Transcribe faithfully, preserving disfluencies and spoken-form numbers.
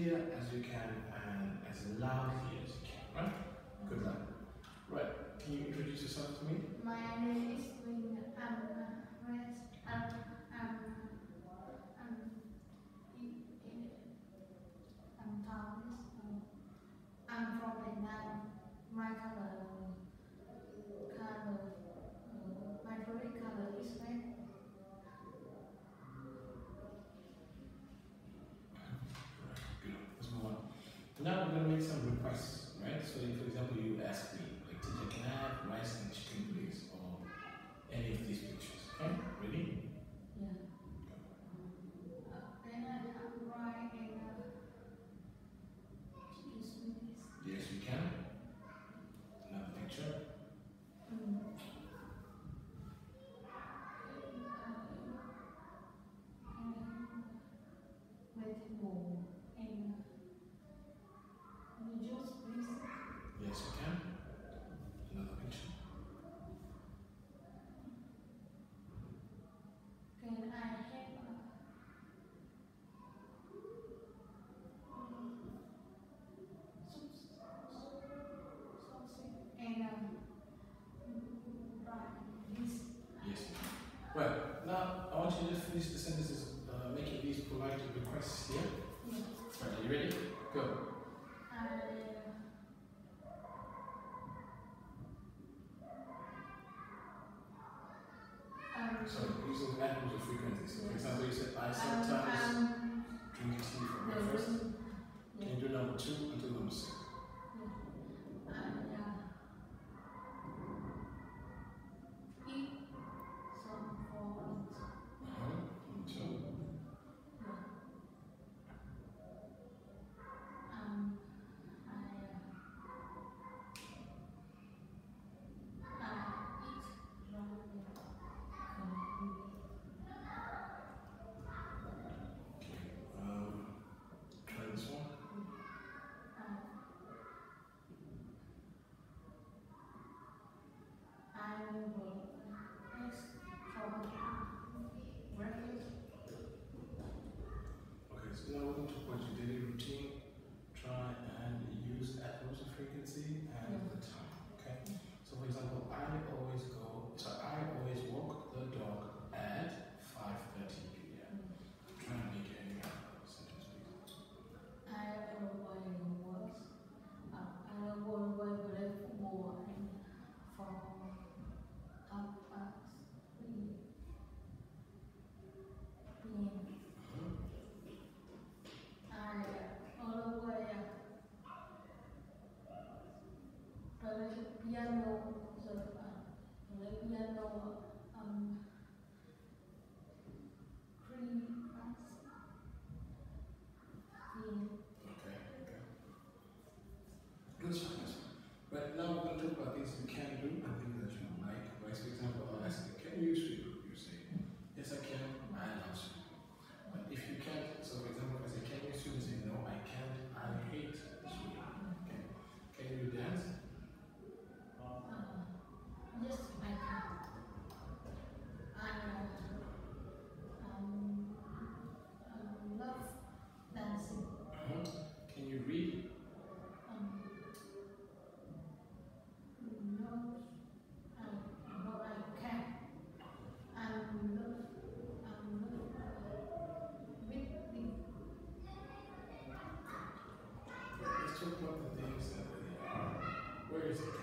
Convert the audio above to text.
clear as you can and as loudly as you can, right? Good luck. Right, can you introduce yourself to me? My name is Wing. I'm uh, West. Um, um, um, in, in, I'm Thomas. Um, I'm from Vietnam. My color, color, uh, my favorite color is red. Good. Let's move on. Now we're going to make some requests, right? So, if, for example, you ask me, like, teacher, can I have rice and chicken, please? Or any of these pictures. Okay? Ready? Yeah. Uh, then I have right and uh, chicken smoothies. Yes, you can. Another picture. Mm. Vegetable and uh, juice, please. Yes, you can. Another picture. Can I have uh, soup, sausage and um, rice? Yes. Right. Now, I want you to just finish the sentences, uh, making these polite requests here. Yeah. Right, are you ready? Go. I, um, So, using atoms of frequency. So, for Yes. example, you said, I um, sometimes um, drink tea for the breakfast. room, Can you do number two until number six? I uh, eat some fruit. Uh-huh. Number two. Um, I, uh, I eat ramen. Um, try this one. I will ask for breakfast. Okay, so now we're going to talk about your daily routine. Try and use atoms of frequency and the time. Okay? So, for example, I always go, so I always walk the dog at five thirty p m Try and make any other sentence, please. I will buy works. Uh, I will buy bread more and for half past three p m I will buy play piano. So uh, play piano. Um, three past p m Okay, okay. That's fine, that's fine. But now we're going to talk about things you can do and things that you don't like. Right? So, for example, I'll ask you, can you sweep? You say, yes, I can, I love sweeping. But if you can't, so for example, if I say, can you sweep? You say, no, I can't, I hate sweeping. Okay. Can you dance? Uh, yes, I can. I uh, um, um, love dancing. Uh-huh. Can you read? Um, no, I, no, I can't. I'm not, I'm not uh, reading. Let's talk about the things that really are. Where is it?